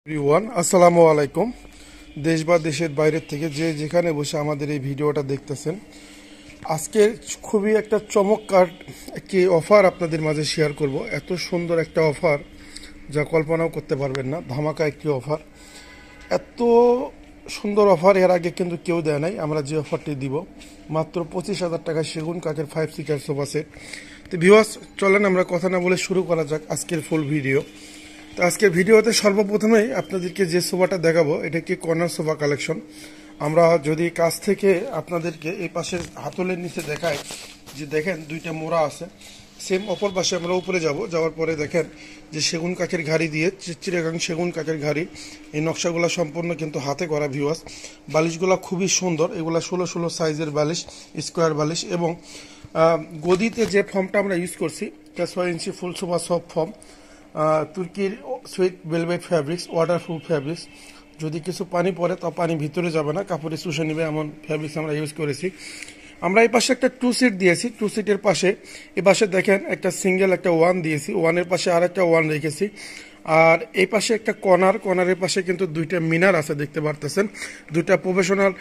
Everyone আসসালামু আলাইকুম। দেশ বা দেশের বাইরের থেকে যে যেখানে বসে আমাদের এই ভিডিওটা দেখতেছেন, আজকে খুবই একটা চমৎকার একটি অফার আপনাদের মাঝে শেয়ার করব। এত সুন্দর একটা অফার যা কল্পনাও করতে পারবেন না। ধামাকা একটি অফার, এত সুন্দর অফার এর আগে কিন্তু কেউ দেয় নাই। আমরা যে অফারটি দিব মাত্র 25,000 টাকা সেগুন কাঠের 5 সিটার সোফা সেট। তো ভিউয়ার্স, চলেন আমরা কথা না বলে শুরু করা যাক আজকের ফুল ভিডিও। তো আজকের ভিডিওতে সর্বপ্রথমেই আপনাদেরকে যে সোফাটা দেখাবো এটা একটি কর্নার সোফা কালেকশন। আমরা যদি কাছ থেকে আপনাদেরকে এই পাশের হাতলের নিচে দেখাই, যে দেখেন দুইটা মোড়া আছে, সেম অপর পাশে আমরা উপরে যাওয়ার পরে দেখেন যে সেগুন কাঠের ঘাড়ি দিয়ে চিচিরাগাং সেগুন কাঠের ঘাড়ি, এই নকশাগুলো সম্পূর্ণ কিন্তু হাতে করা। ভিউয়ার্স, বালিশগুলো খুবই সুন্দর, এগুলা 16 সাইজের বালিশ, স্কোয়ার বালিশ, এবং গদিতে যে ফর্মটা আমরা ইউজ করছি এটা 6 inch full sofa soft foam, তুর্কির sweet velvet fabrics, waterproof fabrics. যদি কিছু পানি পড়ে তা পানি ভিতরে যাবে না, কাপড়ে শুষে নেবে এমন ফ্যাব্রিক্স আমরা ইউজ করেছি। আমরা এই পাশে একটা 2 সিট দিয়েছি, 2 সিটের পাশে এই পাশে দেখেন একটা সিঙ্গেল একটা ওয়ান দিয়েছি, ওয়ানের পাশে আর একটা ওয়ান রেখেছি। আর এই পাশে একটা কর্নারের পাশে কিন্তু দুইটা মিনার আছে, দেখতে পারতেছেন। দুইটা প্রফেশনাল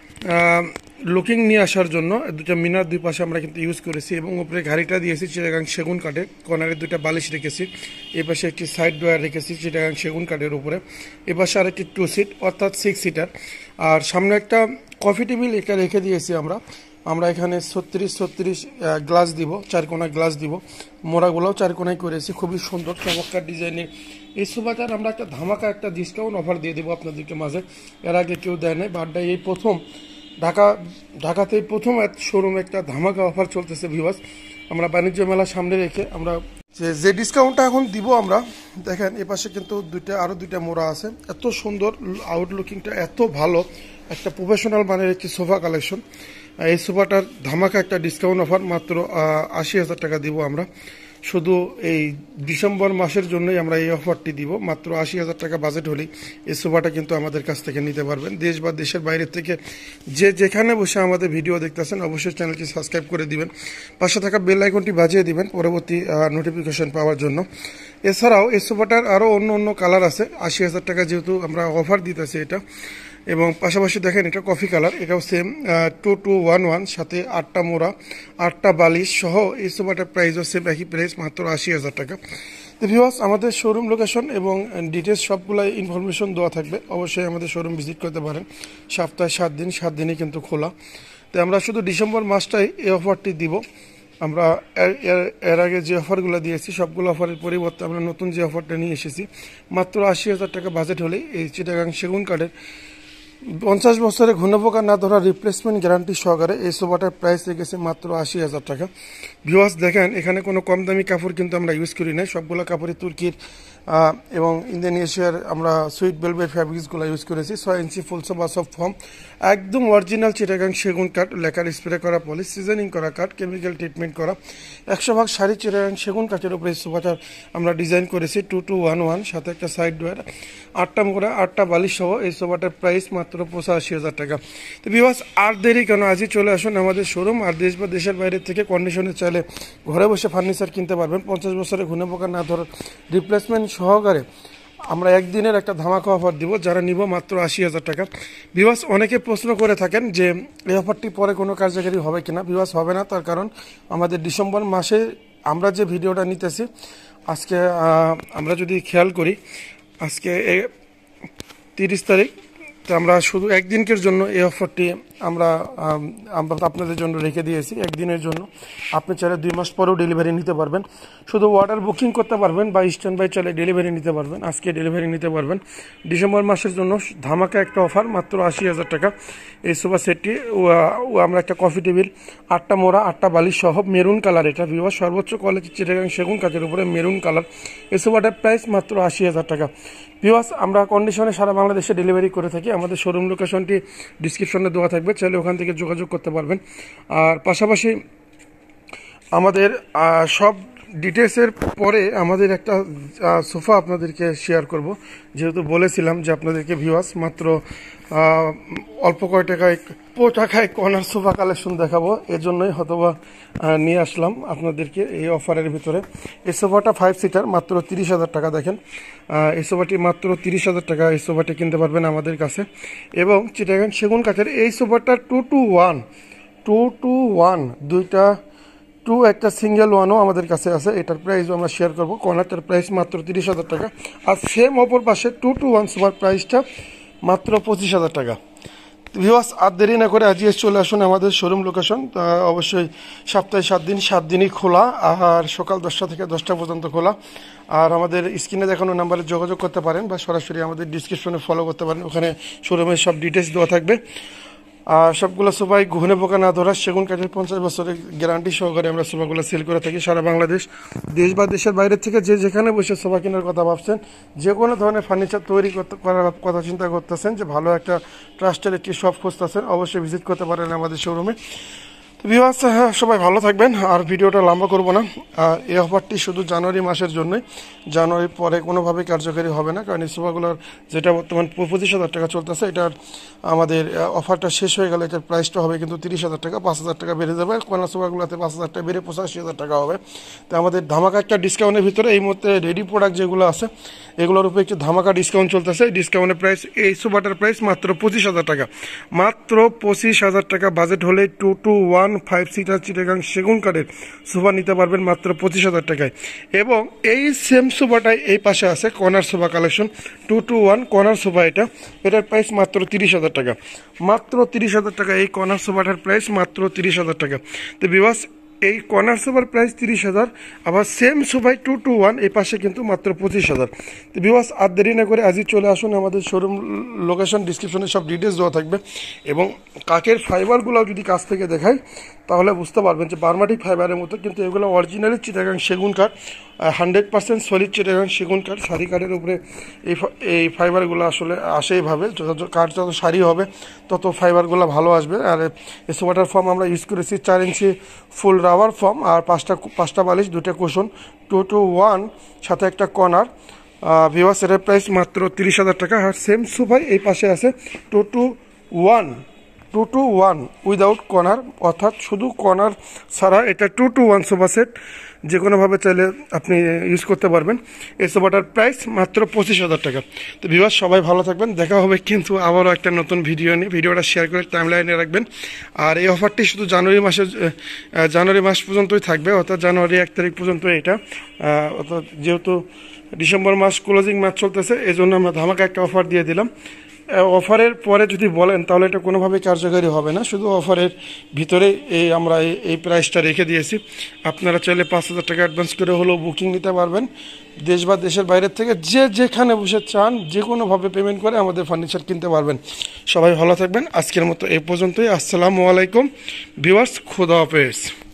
লুকিং নিয়ে আসার জন্য দুটো মিনার দুই পাশে আমরা কিন্তু ইউজ করেছি, এবং উপরে ঘাড়িটা দিয়েছি চিটাগাং সেগুন কাঠের। কর্নারে দুইটা বালিশ রেখেছি, এই পাশে একটি সাইড ড্রয়ার রেখেছি চিটাগাং সেগুন কাঠের উপরে। এ পাশে আর একটি 2 সিট অর্থাৎ 6 সিটার। আর সামনে একটা কফি টেবিল এটা রেখে দিয়েছি আমরা এখানে 36 গ্লাস দিব, 4 কোণা গ্লাস দিব। মোড়াগুলোও 4 কোণায় করেছি, খুবই সুন্দর চমৎকার ডিজাইনের এই সোফাটার আমরা একটা ধামাকা একটা ডিসকাউন্ট অফার দিয়ে দেবো আপনাদেরকে মাঝে। এর আগে কেউ দেয় নাই, বাড্ডা এই প্রথম, ঢাকাতে প্রথম শোরুমে একটা ধামাকা অফার চলতেছে ভিউয়ার্স। আমরা বাণিজ্য মেলা সামনে রেখে আমরা যে ডিসকাউন্টটা এখন দিব, আমরা দেখেন এ পাশে কিন্তু আরো দুইটা মোড়া আছে। এত সুন্দর আউটলুকিংটা, এত ভালো একটা প্রফেশনাল মানের একটি সোফা কালেকশন। এই সোফাটার ধামাকা একটা ডিসকাউন্ট অফার মাত্র 80,000 টাকা দিব আমরা। শুধু এই ডিসেম্বর মাসের জন্যই আমরা এই অফারটি দিব। মাত্র 80,000 টাকা বাজেট হলেই এই সোফাটা কিন্তু আমাদের কাছ থেকে নিতে পারবেন। দেশ বা দেশের বাইরের থেকে যে যেখানে বসে আমাদের ভিডিও দেখতেছেন অবশ্যই চ্যানেলটি সাবস্ক্রাইব করে দিবেন, পাশে থাকা বেল আইকনটি বাজিয়ে দিবেন পরবর্তী নোটিফিকেশন পাওয়ার জন্য। এছাড়াও এই সোফাটার আরও অন্য কালার আছে। 80,000 টাকা যেহেতু আমরা অফার দিতেছি এটা, এবং পাশাপাশি দেখেন এটা কফি কালার, এটাও সেম 2211, সাথে 8টা মোড়া 8টা বালিশ সহ এই সোফাটার প্রাইসও সেম, একই প্রাইস মাত্র 80,000 টাকা। তো ভিউয়ার্স, আমাদের শোরুম লোকেশন এবং ডিটেলস সবগুলো ইনফরমেশন দেওয়া থাকবে, অবশ্যই আমাদের শোরুম ভিজিট করতে পারেন। সপ্তাহে 7 দিন, 7 দিনই কিন্তু খোলা। তো আমরা শুধু ডিসেম্বর মাসটাই এই অফারটি দিব। আমরা এর আগে যে অফারগুলো দিয়েছি সবগুলো অফারের পরিবর্তে আমরা নতুন যে অফারটা নিয়ে এসেছি, মাত্র 80,000 টাকা বাজেট হলেই এই চিটাগাং সেগুন কাঠের 50 বছরে ঘূর্ণপোকা না ধরা রিপ্লেসমেন্ট গ্যারান্টি সহকারে এই সোফাটার প্রাইস রেখেছে মাত্র 80,000 টাকা। ভিউয়ার্স, দেখেন এখানে কোনো কম দামি কাপড় কিন্তু আমরা ইউজ করি না, সবগুলো কাপড়ে তুর্কির এবং ইন্দোনেশিয়ার আমরা সুইট ভেলভেট ফ্যাব্রিক্সগুলো ইউজ করেছি। 6 inch full sofa soft foam, একদম অরিজিনাল চিটাগাং সেগুন কাঠ, লেকার স্প্রে করা পলিশ, সিজনিং করা কাঠ, কেমিক্যাল ট্রিটমেন্ট করা 100% শাড়ি চিটাগাং সেগুন কাঠের উপরে এই সোফাটার আমরা ডিজাইন করেছি। 2211, সাথে একটা সাইড ডোয়ার, 8টা মোড়া 8টা বালিশ সহ এই সোফাটার প্রাইস মাত্র 85,000 টাকা। তো ভিউয়ার্স, আর দেরি কেন, আজই চলে আসুন আমাদের শোরুম। আর দেশ বা দেশের বাইরে থেকে কন্ডিশনে চাইলে ঘরে বসে ফার্নিচার কিনতে পারবেন। 50 বছরে ঘুনে পোকা না ধরার রিপ্লেসমেন্ট সহকারে আমরা একদিনের একটা ধামাকা অফার দিব, যারা নিব মাত্র 80,000 টাকা। ভিউয়ার্স, অনেকে প্রশ্ন করে থাকেন যে এই অফারটি পরে কোনো কার্যকারী হবে কিনা। ভিউয়ার্স, হবে না, তার কারণ আমাদের ডিসেম্বর মাসে আমরা যে ভিডিওটা নিতেছি, আজকে আমরা যদি খেয়াল করি, আজকে 30 তারিখ, তো আমরা শুধু একদিনকের জন্য এই অফারটি আমরা আপনাদের জন্য রেখে দিয়েছি, একদিনের জন্য। আপনি চাইলে 2 মাস পরেও ডেলিভারি নিতে পারবেন, শুধু অর্ডার বুকিং করতে পারবেন বা স্ট্যান্ড বাই চাইলে ডেলিভারি নিতে পারবেন, আজকে ডেলিভারি নিতে পারবেন। ডিসেম্বর মাসের জন্য ধামাকা একটা অফার মাত্র 80,000 টাকা। এই সোফা সেটটি আমরা একটা কফি টেবিল, 8টা মোড়া 8টা বালিশ সহ, মেরুন কালার, এটা ভিউয়ার সর্বোচ্চ কোয়ালিটি চিটাগাং সেগুন কাঠের উপরে মেরুন কালার। এই সোফাটার প্রাইস মাত্র 80,000 টাকা। ভিউয়ার্স, আমরা কন্ডিশনে সারা বাংলাদেশে ডেলিভারি করে থাকি। আমাদের শোরুম লোকেশনটি ডিসক্রিপশনে দেওয়া থাকবে, চাইলে ওখান থেকে যোগাযোগ করতে পারবেন। আর পাশাপাশি আমাদের সব ডিটেলসের পরে আমাদের একটা সোফা আপনাদেরকে শেয়ার করব, যেহেতু বলেছিলাম যে আপনাদেরকে ভিউয়ার্স মাত্র অল্প টাকায় কর্নার সোফা কালেকশন দেখাবো, এজন্যই হয়তোবা নিয়ে আসলাম আপনাদেরকে এই অফারের ভিতরে। এই সোফাটা 5 সিটার, মাত্র 30,000 টাকা। দেখেন এই সোফাটি মাত্র 30,000 টাকা এই সোফাটি কিনতে পারবেন আমাদের কাছে। এবং চিটাগাং সেগুন কাঠের এই সোফাটা 2-to-1 দুইটা একটা সিঙ্গেল ওয়ানও আমাদের কাছে আছে। এটার প্রাইসও আমরা শেয়ার করবো। কর্নারটার প্রাইস মাত্র 30,000 টাকা। আর সেম অপর পাশে 2-to-1 সোফার প্রাইসটা মাত্র 25,000 টাকা। ভিউয়ার্স আর দেরি না করে আজকে চলে আসুন আমাদের শোরুম লোকেশন। অবশ্যই সপ্তাহে 7 দিনই খোলা, আর সকাল 10টা থেকে 10টা পর্যন্ত খোলা। আর আমাদের স্ক্রিনে দেখানো নাম্বারে যোগাযোগ করতে পারেন বা সরাসরি আমাদের ডিসক্রিপশনে ফলো করতে পারেন, ওখানে শোরুমের সব ডিটেলস দেওয়া থাকবে। আর সবগুলো সোফাই ঘুনে পোকা না ধরা সেগুন কাঠের 50 বছরের গ্যারান্টি সহকারে আমরা সোফাগুলো সেল করে থাকি সারা বাংলাদেশ। দেশ বা দেশের বাইরের থেকে যে যেখানে বসে সোফা কেনার কথা ভাবছেন, যে কোনো ধরনের ফার্নিচার তৈরি করার কথা চিন্তা করতেছেন, যে ভালো একটা ট্রাস্টের একটি শপ খুঁজতেছেন, অবশ্যই ভিজিট করতে পারেন আমাদের শোরুমে। তো ভিউয়ার্স সবাই ভালো থাকবেন, আর ভিডিওটা লম্বা করব না। আর এই অফারটি শুধু জানুয়ারি মাসের জন্যই, জানুয়ারির পরে কোনোভাবেই কার্যকারী হবে না, কারণ এই সোফাগুলোর যেটা বর্তমান 25,000 টাকা চলতেছে, এটার আমাদের অফারটা শেষ হয়ে গেলে এটার প্রাইসটা হবে কিন্তু 30,000 টাকা, 5,000 টাকা বেড়ে যাবে। কর্নার সোফাগুলোতে 5,000 টাকা বেড়ে 85,000 টাকা হবে। তো আমাদের ধামাকা একটা ডিসকাউন্টের ভিতরে এই মুহূর্তে রেডি প্রোডাক্ট যেগুলো আছে এগুলোর উপরে একটু ধামাকা ডিসকাউন্ট চলতেছে। ডিসকাউন্টের প্রাইস এই সোফাটার প্রাইস মাত্র 25,000 টাকা, মাত্র 25,000 টাকা। বাজেট হলে 2-to-1 5 সিটার চিটাগাং সেগুন কাঠের সোফা নিতে পারবেন মাত্র 25,000 টাকায়। এবং এই সেম সোফাটাই এই পাশে আছে corner sofa collection 2-to-1 corner sofa, এটার প্রাইস মাত্র 30,000 টাকা, মাত্র 30,000 টাকা। এই কর্নার সোফাটার প্রাইস মাত্র 30,000 টাকা। তো ভিউয়ার্স এই কর্নার সোফার প্রাইস 30,000, আবার সেম সোফাই 2-to-1 এই পাশে কিন্তু মাত্র 25,000। তো ভিউয়ার্স আর দেরি না করে আজই চলে আসুন আমাদের শোরুম লোকেশন, ডিসক্রিপশনে সব ডিটেলস দেওয়া থাকবে। এবং কাঠের ফাইবারগুলো যদি কাছ থেকে দেখাই তাহলে বুঝতে পারবেন যে বার্মাটিক ফাইবারের মতো, কিন্তু এগুলো অরিজিনালি চিটাগাং সেগুন কাঠ, 100% সলিড চিটাগাং সেগুন কাঠ। সারি কাঠের উপরে এই ফাইবারগুলো আসলে আসে এইভাবে, কাঠ যত সারি হবে তত ফাইবারগুলো ভালো আসবে। আর এই সোফাটার ফর্ম আমরা ইউজ করেছি 4 ইঞ্চি ফুল রাবার ফর্ম, আর পাঁচটা বালিশ, 2টা কুশন, 2-to-1 সাথে একটা কর্নার। ভিউয়ার্স এর প্রাইস মাত্র 30,000 টাকা। আর সেম সোফাই এই পাশে আছে 2-to-1 উইদাউট কর্নার, অর্থাৎ শুধু কর্নার ছাড়া। এটা 2-to-1 সোফা সেট, যে কোনোভাবে চাইলে আপনি ইউজ করতে পারবেন। এই সোফাটার প্রাইস মাত্র 25,000 টাকা। তো ভিউয়ার্স সবাই ভালো থাকবেন, দেখা হবে কিন্তু আবারও একটা নতুন ভিডিও নিয়ে। ভিডিওটা শেয়ার করে টাইমলাইনে রাখবেন। আর এই অফারটি শুধু জানুয়ারি মাস পর্যন্তই থাকবে, অর্থাৎ জানুয়ারি 1 তারিখ পর্যন্ত এটা। অর্থাৎ যেহেতু ডিসেম্বর মাস ক্লোজিং মাস চলতেছে, এই জন্য আমরা ধামাকা একটা অফার দিয়ে দিলাম। অফারের পরে যদি বলেন তাহলে এটা কোনোভাবেই কার্যকারী হবে না, শুধু অফারের ভিতরে আমরা এই প্রাইসটা রেখে দিয়েছি। আপনারা চাইলে 5,000 টাকা অ্যাডভান্স করে হলেও বুকিং নিতে পারবেন। দেশ বা দেশের বাইরের থেকে যে যেখানে বসে চান যে কোনোভাবে পেমেন্ট করে আমাদের ফার্নিচার কিনতে পারবেন। সবাই ভালো থাকবেন, আজকের মতো এই পর্যন্তই। আসসালামু আলাইকুম ভিউয়ার্স, খোদা হাফেজ।